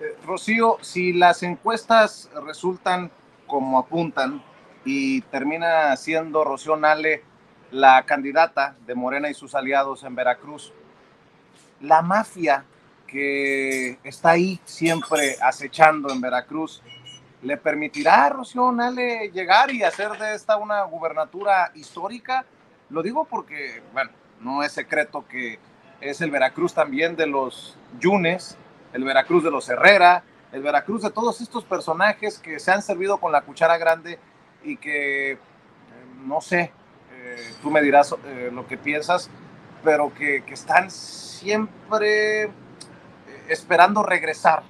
Rocío, si las encuestas resultan como apuntan y termina siendo Rocío Nale la candidata de Morena y sus aliados en Veracruz, la mafia que está ahí siempre acechando en Veracruz, ¿le permitirá a Rocío Nale llegar y hacer de esta una gubernatura histórica? Lo digo porque, bueno, no es secreto que es el Veracruz también de los Yunes, el Veracruz de los Herrera, el Veracruz de todos estos personajes que se han servido con la cuchara grande y que, no sé, tú me dirás lo que piensas, pero que están siempre esperando regresar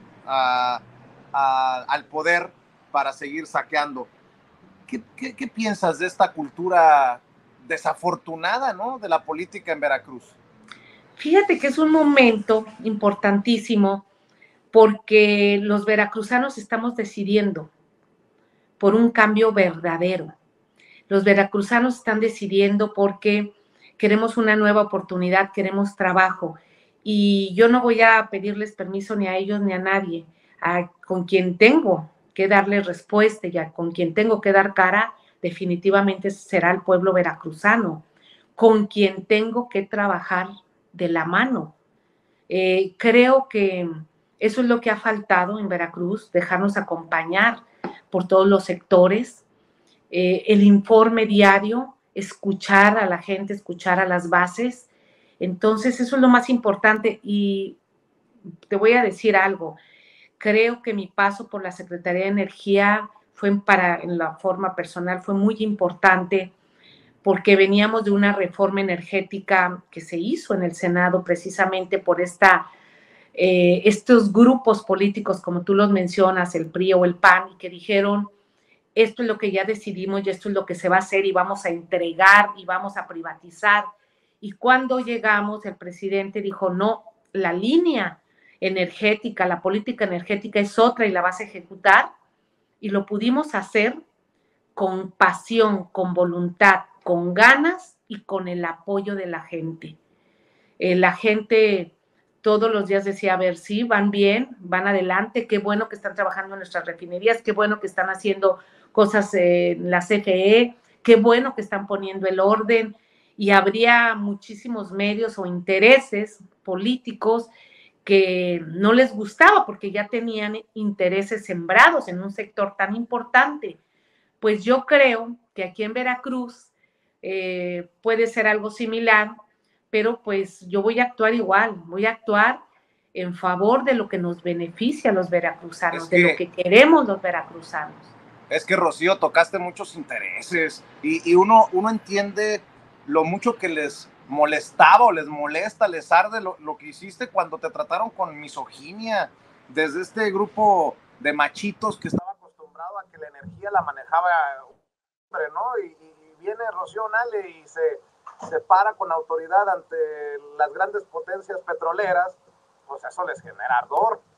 al poder para seguir saqueando. ¿Qué piensas de esta cultura desafortunada, ¿no?, de la política en Veracruz? Fíjate que es un momento importantísimo porque los veracruzanos estamos decidiendo por un cambio verdadero. Los veracruzanos están decidiendo porque queremos una nueva oportunidad, queremos trabajo. Y yo no voy a pedirles permiso ni a ellos ni a nadie. Con quien tengo que darle respuesta y con quien tengo que dar cara, definitivamente será el pueblo veracruzano, con quien tengo que trabajar de la mano. Creo que eso es lo que ha faltado en Veracruz, dejarnos acompañar por todos los sectores, el informe diario, escuchar a la gente, escuchar a las bases. Entonces, eso es lo más importante. Y te voy a decir algo. Creo que mi paso por la Secretaría de Energía en la forma personal, fue muy importante porque veníamos de una reforma energética que se hizo en el Senado precisamente por estos grupos políticos, como tú los mencionas, el PRI o el PAN, que dijeron, esto es lo que ya decidimos y esto es lo que se va a hacer y vamos a entregar y vamos a privatizar. Y cuando llegamos, el presidente dijo, no, la línea energética, la política energética es otra y la vas a ejecutar. Y lo pudimos hacer con pasión, con voluntad, con ganas y con el apoyo de la gente. La gente todos los días decía, a ver, sí, van bien, van adelante, qué bueno que están trabajando en nuestras refinerías, qué bueno que están haciendo cosas en la CFE, qué bueno que están poniendo el orden, y habría muchísimos medios o intereses políticos que no les gustaba porque ya tenían intereses sembrados en un sector tan importante. Pues yo creo que aquí en Veracruz puede ser algo similar, pero pues yo voy a actuar igual, voy a actuar en favor de lo que nos beneficia a los veracruzanos, de lo que queremos los veracruzanos. Es que, Rocío, tocaste muchos intereses y uno entiende lo mucho que les molestaba o les molesta, les arde lo que hiciste cuando te trataron con misoginia, desde este grupo de machitos que estaba acostumbrado a que la energía la manejaba un hombre, ¿no? Y viene Rocío Nale y se para con autoridad ante las grandes potencias petroleras, pues eso les genera ardor.